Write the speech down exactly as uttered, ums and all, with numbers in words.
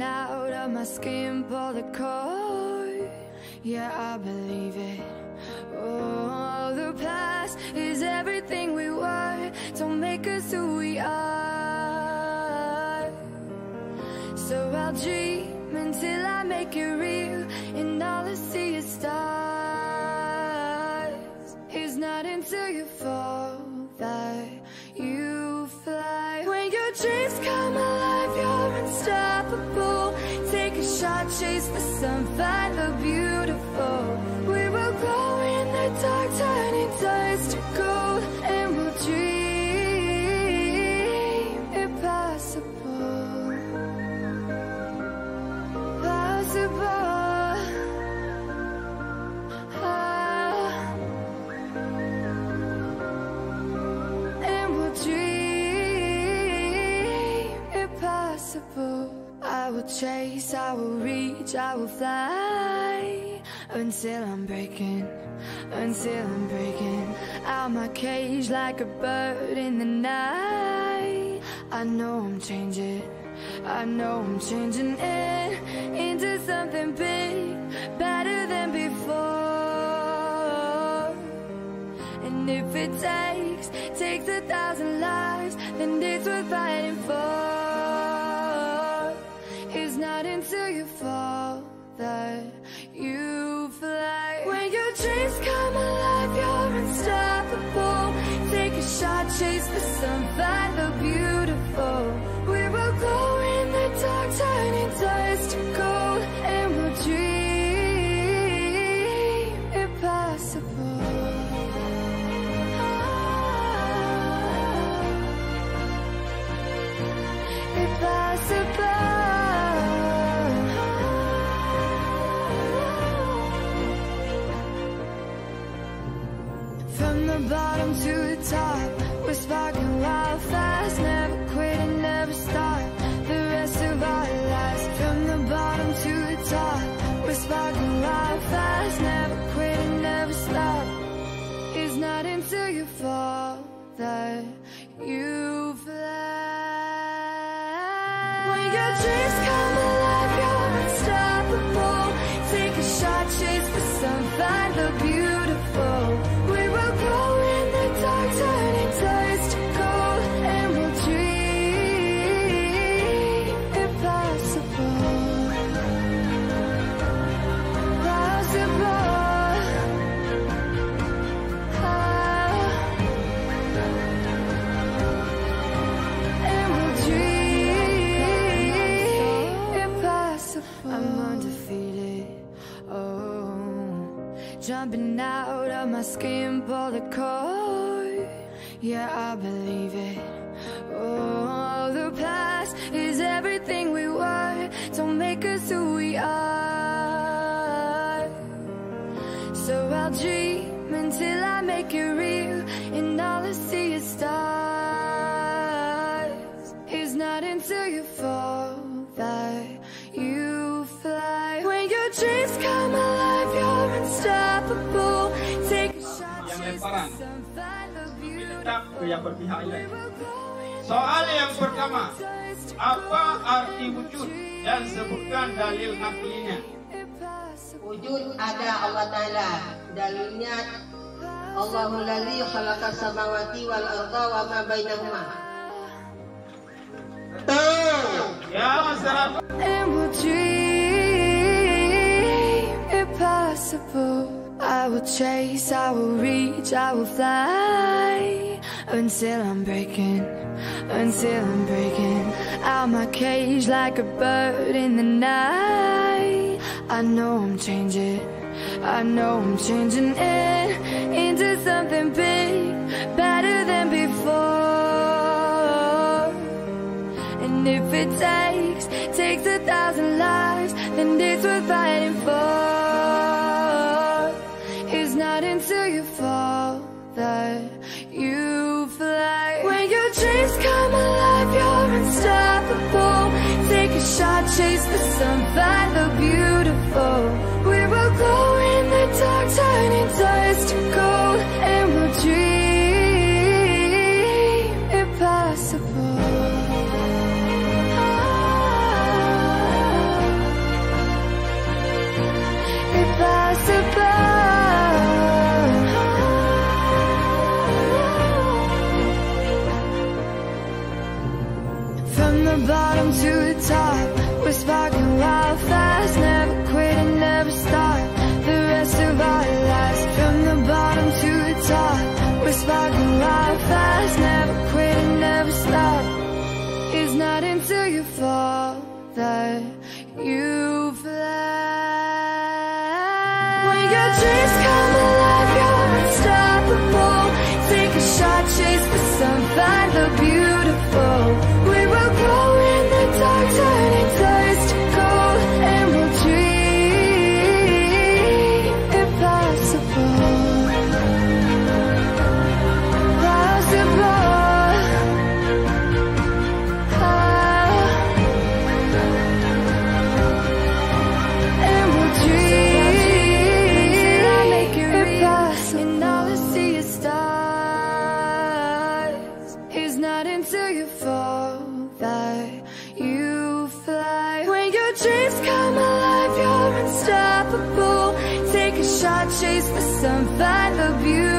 Jumping out of my skin, pull the cord. Yeah, I believe it. Oh, the past is everything we were. Don't make us who we are. So I'll dream until I make it real, and all I see is stars. It's not until you fall that you fly. When your dreams come alive, you're unstoppable. Take a shot, chase the sun, find the beautiful. We will glow in the dark, turning dust to gold, and we'll dream impossible. Possible. Ah. And we'll dream impossible. I will chase, I will reach, I will fly until I'm breaking, until I'm breaking out my cage like a bird in the night. I know I'm changing, I know I'm changing it into something big, better than before. And if it takes, takes a thousand lives, then it's worth fighting for. It's not until you fall that you fly. When your dreams come alive, you're unstoppable. Take a shot, chase the sun, find the beautiful. We will glow in the dark, turning dust to gold, and we'll dream impossible. Ah, impossible. From the bottom to the top, we're sparking wild fast. Never quit and never stop the rest of our lives. From the bottom to the top, we're sparking wild fast. Never quit and never stop. It's not until you fall that you fly. When your dreams come alive, you're unstoppable. Take a shot, chase the sun, find the beautiful. We will glow in the dark, turning dust to gold, and we'll dream impossible. Possible. Ah. And we'll dream impossible. I'm undefeated. Oh, jumping out of my skin, pull the cord. Yeah, I believe it. Oh, the past is everything we were. Don't make us who we are. So I'll dream until I make it real, and all I see is stars. It's not until you fall that you fly. When your dreams come alive, you're unstoppable. Take a shot, chase the sun, find the beautiful. Yang berpihaknya. Soal yang pertama, apa arti wujud dan sebutkan dalil naklinya? Wujud ada Allah Ta'ala. Dalilnya Allahul ladzi khalaqas samawati wal arda wa ma bainahuma. Ya masyarakat. And we'll dream impossible. I will chase, I will reach, I will fly until I'm breaking, until I'm breaking out my cage like a bird in the night. I know I'm changing, I know I'm changing it into something big, better than before. And if it takes, takes a thousand lives, then it's worth fighting for. It's not until you fall that you fly. When your dreams come alive, you're unstoppable. Take a shot, chase the sun, find the beautiful. We will glow in the dark, turning dust to gold, and we'll dream impossible. Ah. chase the sun, find the beauty.